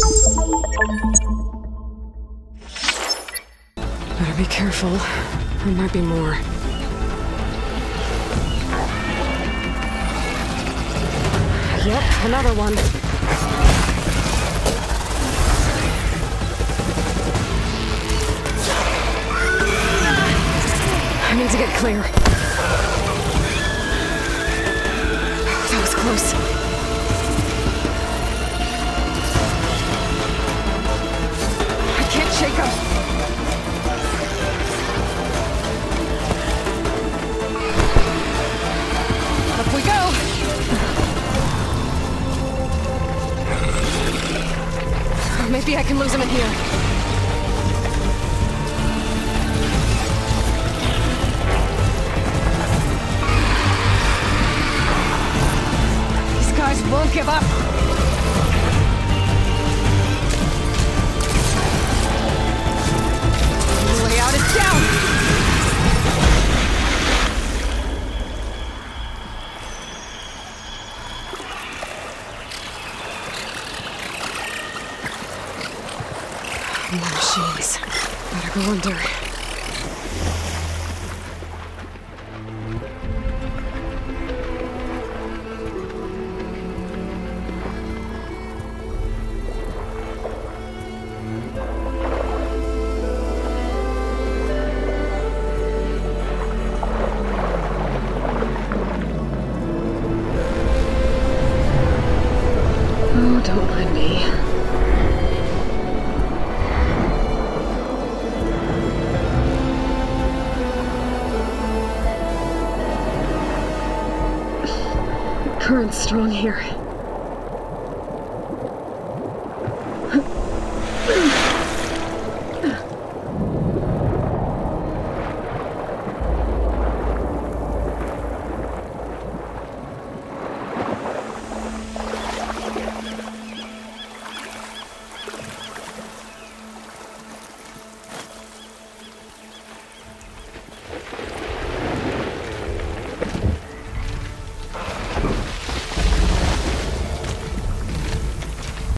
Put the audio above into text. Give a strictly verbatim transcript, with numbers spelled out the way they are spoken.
Better be careful. There might be more. Yep, another one. I need to get clear. That was close. I can't shake him. Up we go! Maybe I can lose him in here. These guys won't give up. The way out is down. More machines. Better go under. Oh, don't mind me. Current's strong here.